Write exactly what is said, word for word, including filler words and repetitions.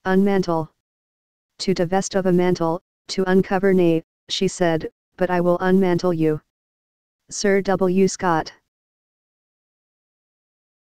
Unmantle. To divest of a mantle, to uncover nay, she said, but I will unmantle you. Sir W. Scott.